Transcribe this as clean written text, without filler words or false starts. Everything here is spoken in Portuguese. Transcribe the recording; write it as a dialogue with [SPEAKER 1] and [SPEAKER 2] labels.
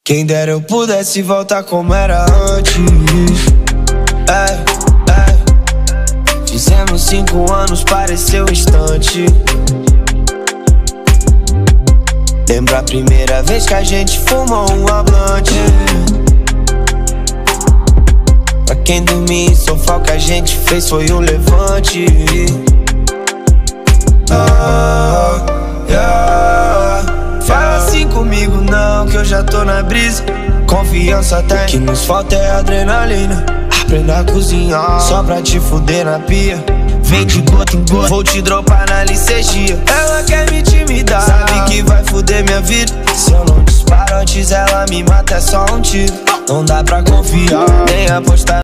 [SPEAKER 1] Quem dera eu pudesse voltar como era antes. Fizemos 5 anos, pareceu instante. Lembra a primeira vez que a gente fumou um ablante. Pra quem dormia em sofá, o que a gente fez foi um levante. Fala assim comigo não, que eu já tô na brisa. Confiança tem, o que nos falta é adrenalina. Aprenda a cozinhar, só pra te fuder na pia. Vem de gota em gota, vou te dropar na licegia. Ela quer me intimidar, sabe que vai fuder minha vida. Se eu não disparo antes, ela me mata, é só um tiro. Não dá pra confiar, nem apostar.